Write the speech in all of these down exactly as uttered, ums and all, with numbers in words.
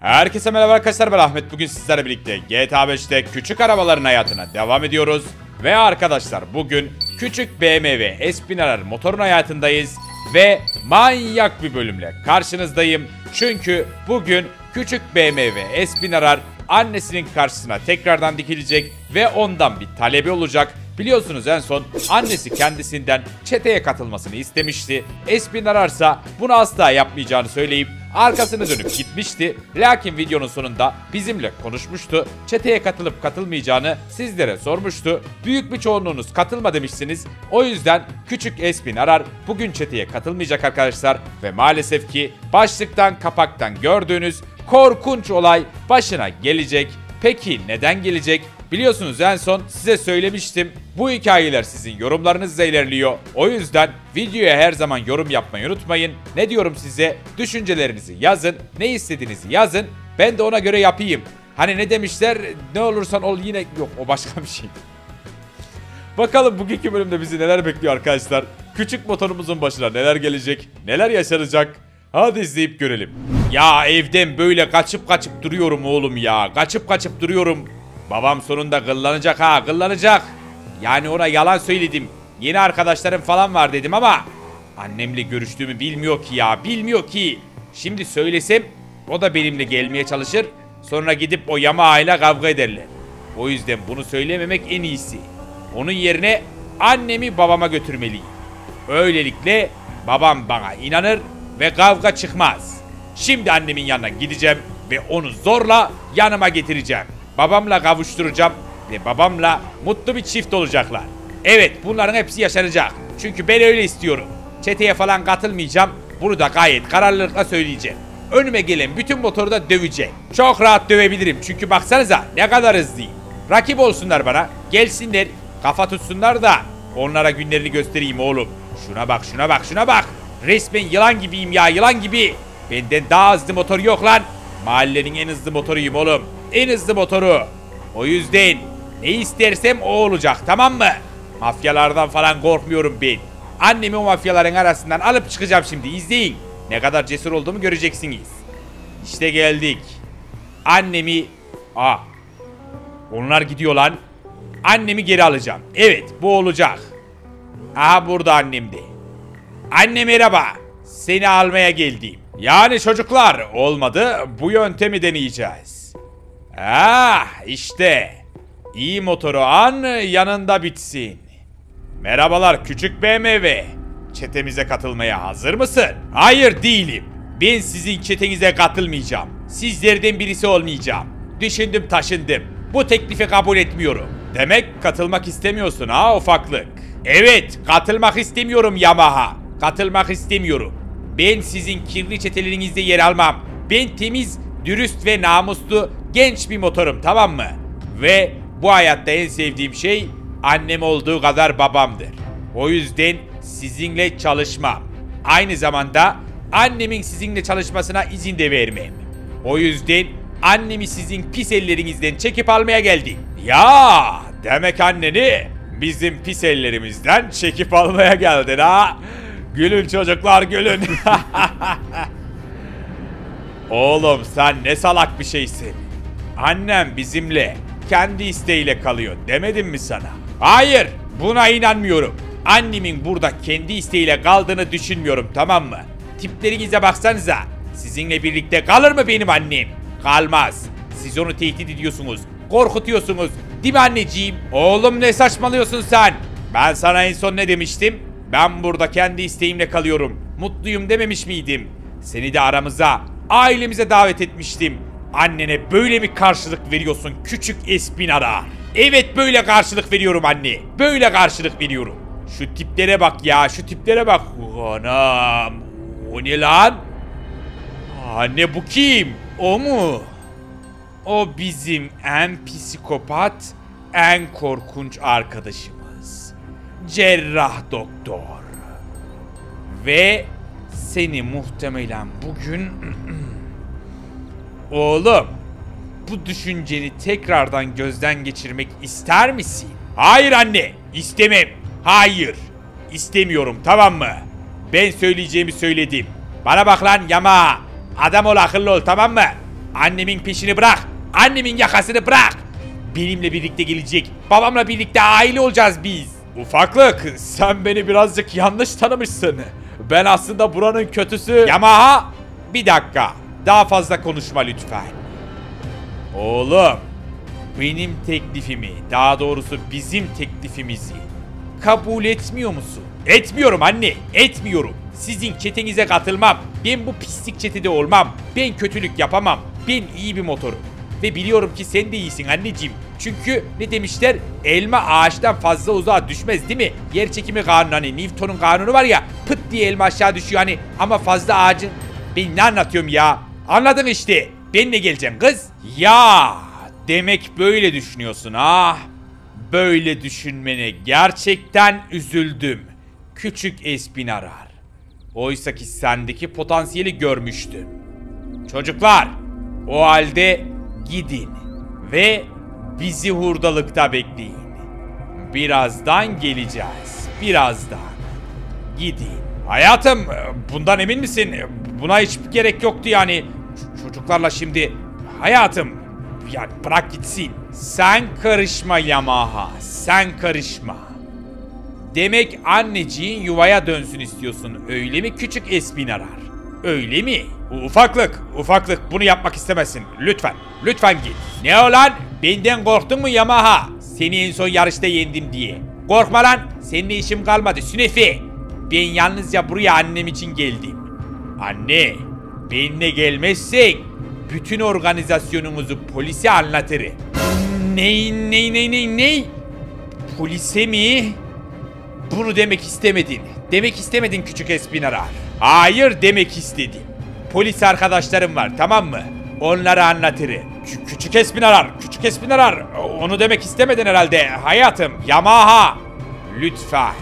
Herkese merhaba arkadaşlar, ben Ahmet. Bugün sizlerle birlikte G T A beşte küçük arabaların hayatına devam ediyoruz. Ve arkadaşlar bugün küçük B M W Espinarar motorun hayatındayız. Ve manyak bir bölümle karşınızdayım. Çünkü bugün küçük B M W Espinarar annesinin karşısına tekrardan dikilecek ve ondan bir talebi olacak. Biliyorsunuz en son annesi kendisinden çeteye katılmasını istemişti. Espinarar ise bunu asla yapmayacağını söyleyip arkasını dönüp gitmişti. Lakin videonun sonunda bizimle konuşmuştu. Çeteye katılıp katılmayacağını sizlere sormuştu. Büyük bir çoğunluğunuz katılma demişsiniz. O yüzden küçük Espinarar bugün çeteye katılmayacak arkadaşlar. Ve maalesef ki başlıktan kapaktan gördüğünüz korkunç olay başına gelecek. Peki neden gelecek? Biliyorsunuz en son size söylemiştim. Bu hikayeler sizin yorumlarınızla ilerliyor. O yüzden videoya her zaman yorum yapmayı unutmayın. Ne diyorum size? Düşüncelerinizi yazın. Ne istediğinizi yazın. Ben de ona göre yapayım. Hani ne demişler? Ne olursan ol yine... Yok, o başka bir şey. Bakalım bugünkü bölümde bizi neler bekliyor arkadaşlar. Küçük motorumuzun başına neler gelecek? Neler yaşanacak? Hadi izleyip görelim. Ya evden böyle kaçıp kaçıp duruyorum oğlum ya. Kaçıp kaçıp duruyorum. Babam sonunda kıllanacak ha, kıllanacak. Yani ona yalan söyledim. Yeni arkadaşlarım falan var dedim ama annemle görüştüğümü bilmiyor ki ya, bilmiyor ki. Şimdi söylesem o da benimle gelmeye çalışır. Sonra gidip o yama ile kavga ederler. O yüzden bunu söylememek en iyisi. Onun yerine annemi babama götürmeliyim. Öylelikle babam bana inanır ve kavga çıkmaz. Şimdi annemin yanına gideceğim ve onu zorla yanıma getireceğim. Babamla kavuşturacağım ve babamla mutlu bir çift olacaklar. Evet, bunların hepsi yaşanacak. Çünkü ben öyle istiyorum. Çeteye falan katılmayacağım. Bunu da gayet kararlılıkla söyleyeceğim. Önüme gelen bütün motoru da döveceğim. Çok rahat dövebilirim çünkü baksanıza ne kadar hızlıyım. Rakip olsunlar bana. Gelsinler, kafa tutsunlar da onlara günlerini göstereyim oğlum. Şuna bak, şuna bak, şuna bak. Resmen yılan gibiyim ya, yılan gibi. Benden daha hızlı motor yok lan. Mahallenin en hızlı motoruyum oğlum. En hızlı motoru. O yüzden ne istersem o olacak, tamam mı? Mafyalardan falan korkmuyorum ben. Annemi o mafyaların arasından alıp çıkacağım şimdi, izleyin. Ne kadar cesur olduğumu göreceksiniz. İşte geldik. Annemi... Aa, onlar gidiyor lan. Annemi geri alacağım. Evet, bu olacak. Aha burada annem de. Anne merhaba. Seni almaya geldim. Yani çocuklar, olmadı, bu yöntemi deneyeceğiz. Ah işte. İyi motoru an yanında bitsin. Merhabalar küçük B M W. Çetemize katılmaya hazır mısın? Hayır değilim. Ben sizin çetenize katılmayacağım. Sizlerden birisi olmayacağım. Düşündüm taşındım. Bu teklifi kabul etmiyorum. Demek katılmak istemiyorsun ha ufaklık. Evet, katılmak istemiyorum Yamaha. Katılmak istemiyorum. Ben sizin kirli çetelerinizde yer almam. Ben temiz, dürüst ve namuslu genç bir motorum, tamam mı? Ve bu hayatta en sevdiğim şey annem olduğu kadar babamdır. O yüzden sizinle çalışmam. Aynı zamanda annemin sizinle çalışmasına izin de vermem. O yüzden annemi sizin pis ellerinizden çekip almaya geldim. Ya demek anneni bizim pis ellerimizden çekip almaya geldin ha? Gülün çocuklar, gülün. Oğlum sen ne salak bir şeysin. Annem bizimle kendi isteğiyle kalıyor demedim mi sana? Hayır, buna inanmıyorum. Annemin burada kendi isteğiyle kaldığını düşünmüyorum, tamam mı? Tiplerinize baksanıza. Sizinle birlikte kalır mı benim annem? Kalmaz. Siz onu tehdit ediyorsunuz, korkutuyorsunuz. Değil mi anneciğim? Oğlum ne saçmalıyorsun sen? Ben sana en son ne demiştim? Ben burada kendi isteğimle kalıyorum. Mutluyum dememiş miydim? Seni de aramıza, ailemize davet etmiştim. Annene böyle mi karşılık veriyorsun küçük Espinarar? Evet, böyle karşılık veriyorum anne. Böyle karşılık veriyorum. Şu tiplere bak ya, şu tiplere bak. Anam. O ne lan? Anne bu kim? O mu? O bizim en psikopat, en korkunç arkadaşımız. Cerrah doktor. Ve seni muhtemelen bugün... Oğlum, bu düşünceni tekrardan gözden geçirmek ister misin? Hayır anne, istemem. Hayır, istemiyorum, tamam mı? Ben söyleyeceğimi söyledim. Bana bak lan Yama. Adam ol, akıllı ol, tamam mı? Annemin peşini bırak. Annemin yakasını bırak. Benimle birlikte gelecek. Babamla birlikte aile olacağız biz. Ufaklık, sen beni birazcık yanlış tanımışsın. Ben aslında buranın kötüsü. Yamaha, bir dakika. Daha fazla konuşma lütfen. Oğlum, benim teklifimi, daha doğrusu bizim teklifimizi kabul etmiyor musun? Etmiyorum anne, etmiyorum. Sizin çetenize katılmam. Ben bu pislik çetede olmam. Ben kötülük yapamam. Ben iyi bir motorum. Ve biliyorum ki sen de iyisin anneciğim. Çünkü ne demişler? Elma ağaçtan fazla uzağa düşmez değil mi? Yer çekimi kanunu, hani Newton'un kanunu var ya. Pıt diye elma aşağı düşüyor hani. Ama fazla ağacın... Ben ne anlatıyorum ya? Anladın işte. Benle geleceksin kız. Ya demek böyle düşünüyorsun ha? Böyle düşünmene gerçekten üzüldüm. Küçük Espinarar. Oysa ki sendeki potansiyeli görmüştüm. Çocuklar, o halde gidin ve bizi hurdalıkta bekleyin. Birazdan geleceğiz. Birazdan. Gidin. Hayatım, bundan emin misin? Buna hiç gerek yoktu yani. Ç- çocuklarla şimdi... Hayatım, ya bırak gitsin. Sen karışma Yamaha. Sen karışma. Demek anneciğin yuvaya dönsün istiyorsun. Öyle mi küçük Espinarar? Öyle mi? Ufaklık, ufaklık bunu yapmak istemezsin. Lütfen, lütfen git. Ne olan? Benden korktun mu Yamaha? Seni en son yarışta yendim diye. Korkma lan, seninle işim kalmadı Sünefi. Ben yalnızca buraya annem için geldim. Anne, benimle gelmezsek bütün organizasyonumuzu polise anlatırım. Ney, ney, ney, ney, ney? Polise mi? Bunu demek istemedin. Demek istemedin küçük Espinarar. Hayır demek istedim. Polis arkadaşlarım var, tamam mı? Onları anlatırım. Kü- küçük Espinarar, küçük Espinarar. Onu demek istemedin herhalde hayatım. Yamaha. Lütfen.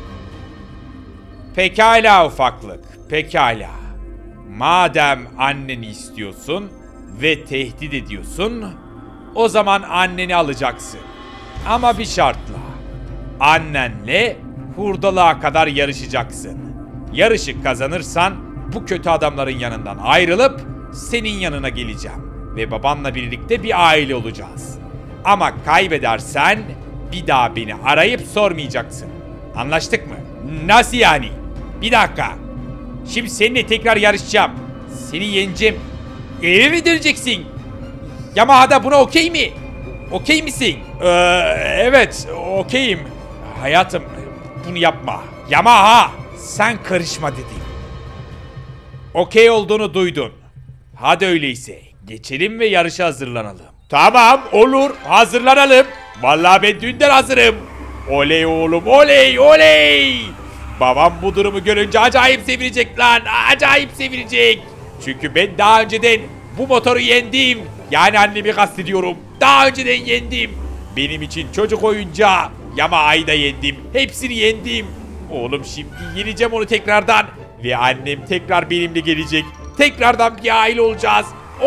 Pekala ufaklık, pekala. Madem anneni istiyorsun ve tehdit ediyorsun, o zaman anneni alacaksın. Ama bir şartla. Annenle hurdalığa kadar yarışacaksın. Yarışı kazanırsan bu kötü adamların yanından ayrılıp senin yanına geleceğim. Ve babanla birlikte bir aile olacağız. Ama kaybedersen bir daha beni arayıp sormayacaksın. Anlaştık mı? Nasıl yani? Bir dakika. Şimdi seninle tekrar yarışacağım. Seni yeneceğim. Eve mi döneceksin? Yamaha'da buna okey mi? Okey misin? Ee, evet, okeyim. Hayatım, bunu yapma. Yamaha, sen karışma dedim. Okey olduğunu duydun. Hadi öyleyse geçelim ve yarışa hazırlanalım. Tamam, olur, hazırlanalım. Vallahi ben dünden hazırım. Oley oğlum, oley, oley. Babam bu durumu görünce acayip sevinecek lan. Acayip sevinecek. Çünkü ben daha önceden bu motoru yendim. Yani annemi kastediyorum. Daha önceden yendim. Benim için çocuk oyuncağı. Yamaha'yı da yendim. Hepsini yendim. Oğlum şimdi yeneceğim onu tekrardan. Ve annem tekrar benimle gelecek. Tekrardan bir aile olacağız.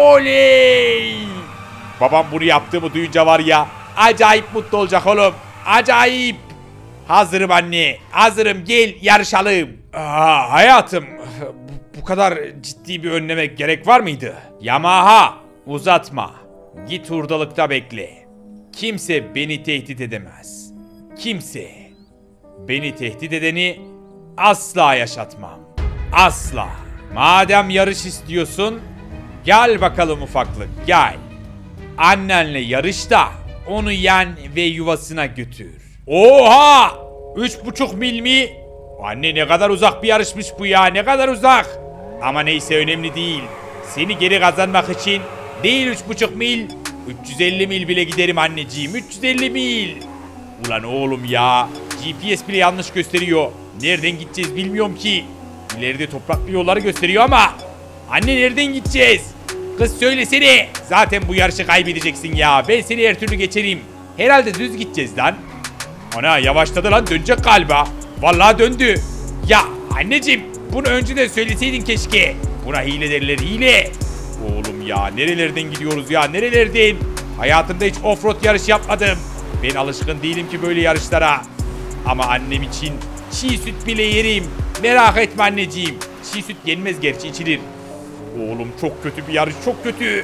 Oley! Babam bunu yaptığımı duyunca var ya, acayip mutlu olacak oğlum. Acayip. Hazırım anne. Hazırım, gel yarışalım. Aa, hayatım, bu, bu kadar ciddi bir önleme gerek var mıydı? Yamaha, uzatma. Git hurdalıkta bekle. Kimse beni tehdit edemez. Kimse. Beni tehdit edeni asla yaşatmam. Asla. Madem yarış istiyorsun, gel bakalım ufaklık, gel. Annenle yarış da onu yen ve yuvasına götür. Oha! Üç buçuk mil mi? Anne ne kadar uzak bir yarışmış bu ya, ne kadar uzak. Ama neyse, önemli değil. Seni geri kazanmak için değil üç buçuk mil, üç yüz elli mil bile giderim anneciğim, üç yüz elli mil. Ulan oğlum ya, G P S bile yanlış gösteriyor. Nereden gideceğiz bilmiyorum ki. İleride topraklı yolları gösteriyor ama. Anne nereden gideceğiz? Kız söylesene. Zaten bu yarışı kaybedeceksin ya. Ben seni her türlü geçerim. Herhalde düz gideceğiz lan. Ana yavaşladı lan, dönecek galiba. Vallahi döndü. Ya anneciğim, bunu önceden söyleseydin keşke. Buna hile derler, hile. Oğlum ya, nerelerden gidiyoruz ya, nerelerden? Hayatımda hiç offroad yarış yapmadım. Ben alışkın değilim ki böyle yarışlara. Ama annem için çiğ süt bile yerim. Merak etme anneciğim. Çiğ süt yenmez gerçi, içilir. Oğlum çok kötü bir yarış, çok kötü.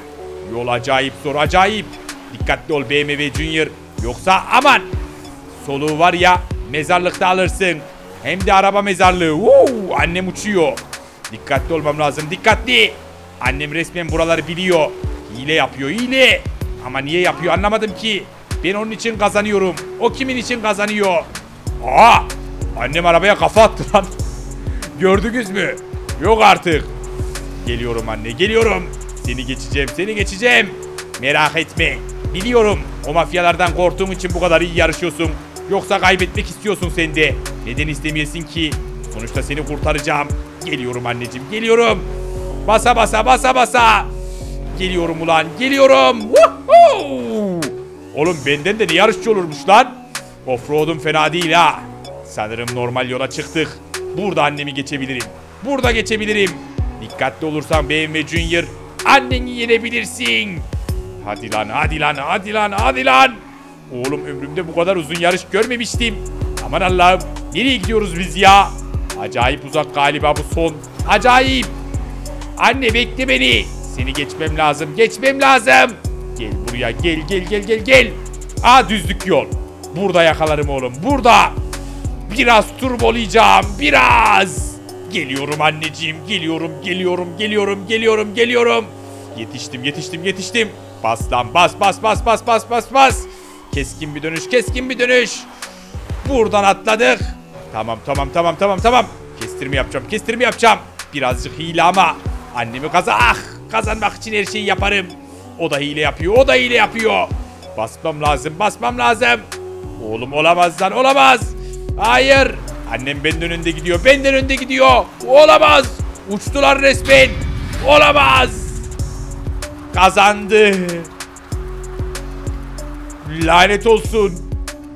Yol acayip zor, acayip. Dikkatli ol B M W Junior. Yoksa aman. Soluğu var ya, mezarlıkta alırsın. Hem de araba mezarlığı. Woo! Annem uçuyor. Dikkatli olmam lazım, dikkatli. Annem resmen buraları biliyor. Hile yapıyor, hile. Ama niye yapıyor anlamadım ki. Ben onun için kazanıyorum. O kimin için kazanıyor? Aa! Annem arabaya kafa attı lan. Gördünüz mü? Yok artık. Geliyorum anne, geliyorum. Seni geçeceğim, seni geçeceğim. Merak etme. Biliyorum, o mafyalardan korktuğum için bu kadar iyi yarışıyorsun. Yoksa kaybetmek istiyorsun sen de. Neden istemeyesin ki? Sonuçta seni kurtaracağım. Geliyorum anneciğim, geliyorum. Basa basa basa basa. Geliyorum ulan, geliyorum. Woohoo! Oğlum benden de ne yarışçı olurmuş lan? Offroad'um fena değil ha. Sanırım normal yola çıktık. Burada annemi geçebilirim. Burada geçebilirim. Dikkatli olursan B M W Junior, anneni yenebilirsin. Hadi lan, hadi lan, hadi lan, hadi lan. Oğlum ömrümde bu kadar uzun yarış görmemiştim. Aman Allah'ım, nereye gidiyoruz biz ya? Acayip uzak galiba bu son. Acayip. Anne bekle beni. Seni geçmem lazım, geçmem lazım. Gel buraya, gel gel gel gel gel. Aa, düzlük yol. Burada yakalarım oğlum, burada. Biraz turbolayacağım, biraz. Geliyorum anneciğim, geliyorum, geliyorum, geliyorum, geliyorum, geliyorum. Yetiştim, yetiştim, yetiştim. Bas lan, bas, bas, bas, bas, bas, bas, bas. Keskin bir dönüş, keskin bir dönüş. Buradan atladık. Tamam, tamam, tamam, tamam, tamam. Kestirme yapacağım, kestirme yapacağım. Birazcık hile ama. Annemi kazan, ah, kazanmak için her şeyi yaparım. O da hile yapıyor, o da hile yapıyor. Basmam lazım, basmam lazım. Oğlum olamaz lan, olamaz. Hayır. Annem benden önde gidiyor, benden önde gidiyor. Olamaz. Uçtular resmen. Olamaz. Kazandı. Lanet olsun.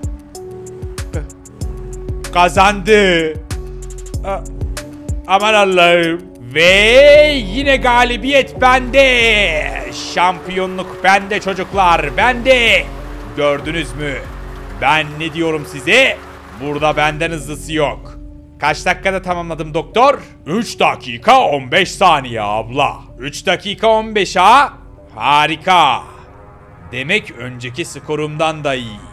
Kazandı. A Aman Allah'ım. Ve yine galibiyet bende. Şampiyonluk bende çocuklar, bende. Gördünüz mü? Ben ne diyorum size? Burada benden hızlısı yok. Kaç dakikada tamamladım doktor? üç dakika on beş saniye abla. üç dakika on beş ha? Harika. Demek önceki skorumdan da iyi.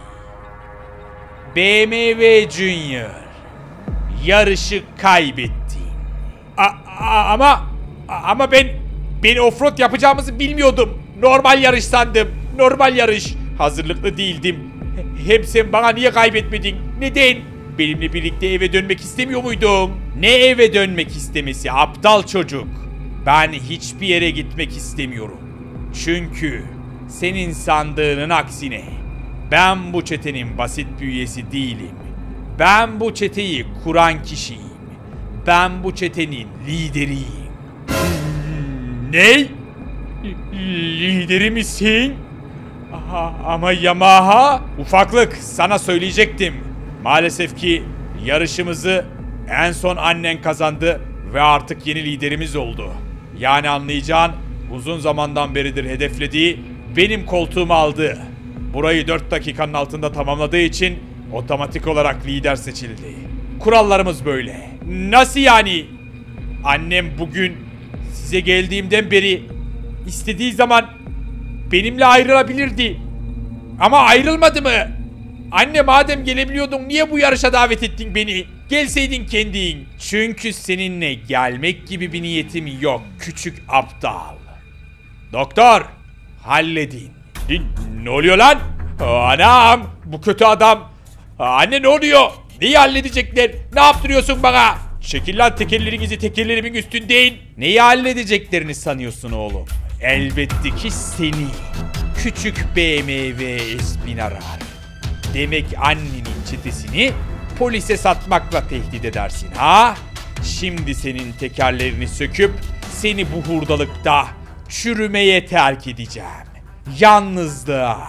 B M W Junior, yarışı kaybettin. A a ama ama ben ben offroad yapacağımızı bilmiyordum. Normal yarış sandım. Normal yarış. Hazırlıklı değildim. Hem sen bana niye kaybetmedin? Neden? Benimle birlikte eve dönmek istemiyor muydun? Ne eve dönmek istemesi aptal çocuk. Ben hiçbir yere gitmek istemiyorum. Çünkü senin sandığının aksine ben bu çetenin basit bir üyesi değilim. Ben bu çeteyi kuran kişiyim. Ben bu çetenin lideriyim. Ne? Lideri misin? Aha, ama Yamaha, ufaklık, sana söyleyecektim. Maalesef ki yarışımızı en son annen kazandı ve artık yeni liderimiz oldu. Yani anlayacağın, uzun zamandan beridir hedeflediği benim koltuğumu aldı. Burayı dört dakikanın altında tamamladığı için otomatik olarak lider seçildi. Kurallarımız böyle. Nasıl yani? Annem bugün size geldiğimden beri istediği zaman benimle ayrılabilirdi. Ama ayrılmadı mı? Anne, madem gelebiliyordun niye bu yarışa davet ettin beni? Gelseydin kendin. Çünkü seninle gelmek gibi bir niyetim yok küçük aptal. Doktor, halledin. Ne, ne oluyor lan? Anam, bu kötü adam. Anne, ne oluyor? Neyi halledecekler? Ne yaptırıyorsun bana? Çekil lan, tekerlerinizi tekerlerimin üstündeyim. Neyi halledeceklerini sanıyorsun oğlum? Elbette ki seni. Küçük B M W Espinarar. Demek annenin çetesini polise satmakla tehdit edersin ha? Şimdi senin tekerlerini söküp seni bu hurdalıkta çürümeye terk edeceğim. Yalnızlığa.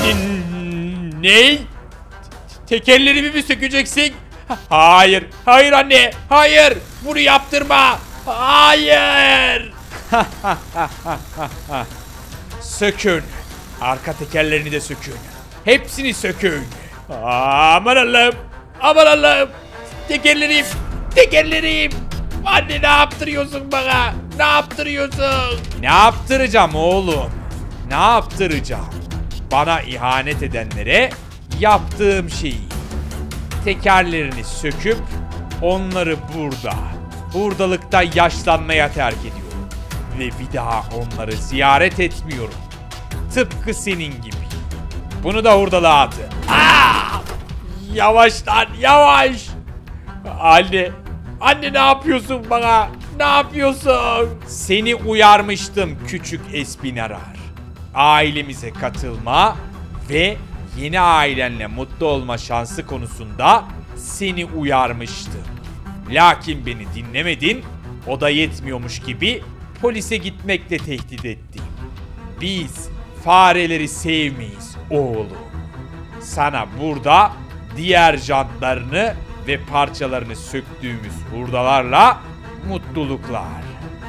Ne? Tekerlerimi mi sökeceksin? Hayır, hayır anne, hayır. Bunu yaptırma. Hayır. Sökün. Arka tekerlerini de sökün. Hepsini sökün. Aman Allah'ım. Aman Allah'ım. Tekerlerim. Tekerlerim. Anne, ne yaptırıyorsun bana? Ne yaptırıyorsun? Ne yaptıracağım oğlum? ne yaptıracağım? Bana ihanet edenlere yaptığım şeyi. Tekerlerini söküp onları burada, hurdalıkta yaşlanmaya terk ediyorum. Ve bir daha onları ziyaret etmiyorum. Tıpkı senin gibi. Bunu da hurdalığa atın. Aa! Yavaş lan, yavaş. Anne, anne ne yapıyorsun bana? Ne yapıyorsun? Seni uyarmıştım küçük Espinarar. Ailemize katılma ve yeni ailenle mutlu olma şansı konusunda seni uyarmıştım. Lakin beni dinlemedin, o da yetmiyormuş gibi polise gitmekle tehdit ettin. Biz fareleri sevmeyiz oğlum. Sana burada diğer jantlarını ve parçalarını söktüğümüz hurdalarla mutluluklar.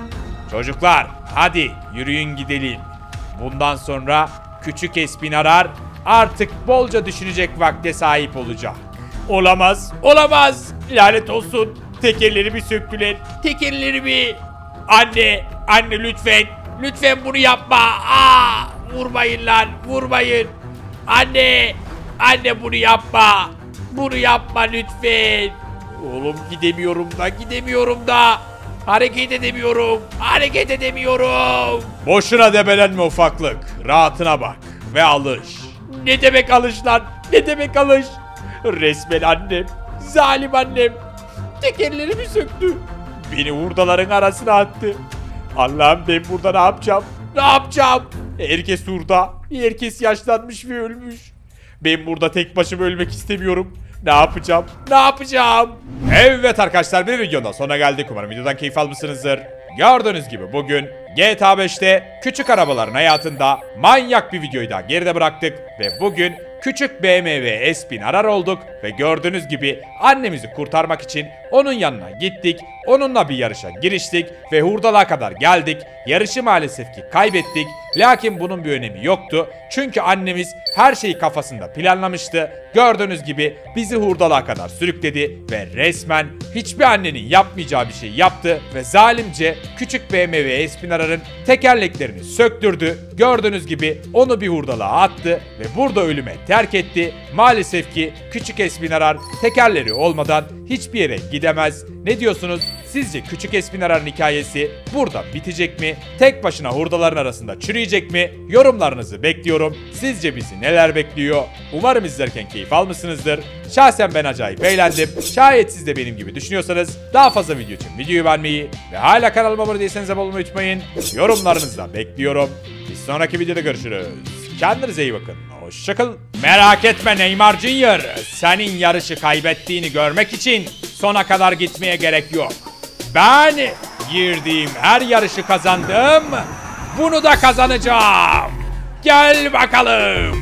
Çocuklar hadi yürüyün gidelim. Bundan sonra küçük Espinarar artık bolca düşünecek vakte sahip olacak. Olamaz, olamaz. Lanet olsun. Tekerlerimi söktüler. Tekerlerimi. Anne, anne lütfen. Lütfen bunu yapma. Aa, vurmayın lan, vurmayın. Anne, anne bunu yapma. Bunu yapma lütfen. Oğlum gidemiyorum da, gidemiyorum da. Hareket edemiyorum. Hareket edemiyorum. Boşuna debelenme ufaklık. Rahatına bak ve alış. Ne demek alış lan? Ne demek alış? Resmen annem. Zalim annem. Tekerlerimi söktü. Beni hurdaların arasına attı. Allah'ım ben burada ne yapacağım? Ne yapacağım? Herkes hurda. Herkes yaşlanmış ve ölmüş. Ben burada tek başıma ölmek istemiyorum. Ne yapacağım? Ne yapacağım? Evet arkadaşlar, bir videonun sonuna geldik. Umarım videodan keyif almışsınızdır. Gördüğünüz gibi bugün G T A beşte küçük arabaların hayatında manyak bir videoyu da geride bıraktık. Ve bugün küçük B M W Espinarar olduk. Ve gördüğünüz gibi annemizi kurtarmak için onun yanına gittik. Onunla bir yarışa giriştik ve hurdalığa kadar geldik. Yarışı maalesef ki kaybettik. Lakin bunun bir önemi yoktu. Çünkü annemiz her şeyi kafasında planlamıştı. Gördüğünüz gibi bizi hurdalığa kadar sürükledi ve resmen hiçbir annenin yapmayacağı bir şey yaptı ve zalimce küçük B M W Espinarar'ın tekerleklerini söktürdü. Gördüğünüz gibi onu bir hurdalığa attı ve burada ölüme terk etti. Maalesef ki küçük Espinarar tekerleri olmadan hiçbir yere gidemez. Ne diyorsunuz? Sizce küçük Espinarar'ın hikayesi burada bitecek mi? Tek başına hurdaların arasında çürüyecek mi? Yorumlarınızı bekliyorum. Sizce bizi neler bekliyor? Umarım izlerken keyif almışsınızdır. Şahsen ben acayip eğlendim. Şayet siz de benim gibi düşünüyorsanız daha fazla video için videoyu beğenmeyi ve hala kanalıma abone değilseniz abone olmayı unutmayın. Yorumlarınızı da bekliyorum. Bir sonraki videoda görüşürüz. Kendinize iyi bakın. Hoşçakalın. Merak etme Neymar Junior. Senin yarışı kaybettiğini görmek için sona kadar gitmeye gerek yok. Ben girdiğim her yarışı kazandım. Bunu da kazanacağım. Gel bakalım.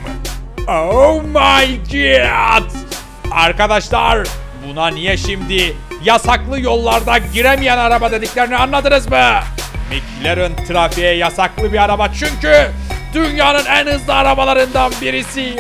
Oh my god. Arkadaşlar, buna niye şimdi yasaklı yollarda giremeyen araba dediklerini anladınız mı? McLaren trafiğe yasaklı bir araba çünkü dünyanın en hızlı arabalarından birisi.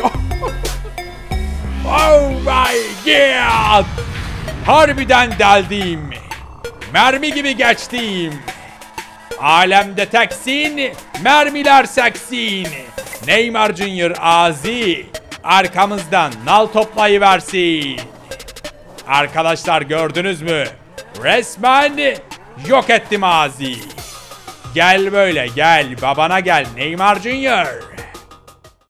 Oh my god. Harbiden deldim. Mermi gibi geçtim. Alemde teksin, mermiler seksin. Neymar Junior Azi arkamızdan nal toplayıversin. Arkadaşlar gördünüz mü? Resmen yok ettim Azi. Gel böyle gel, babana gel Neymar Junior